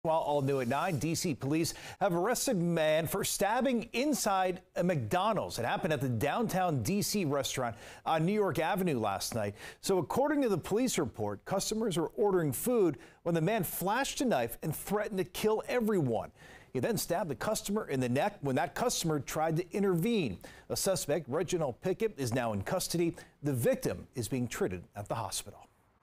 Well, all new at 9, D.C. police have arrested a man for stabbing inside a McDonald's. It happened at the downtown D.C. restaurant on New York Avenue last night. So according to the police report, customers were ordering food when the man flashed a knife and threatened to kill everyone. He then stabbed the customer in the neck when that customer tried to intervene. The suspect, Reginald Pickett, is now in custody. The victim is being treated at the hospital.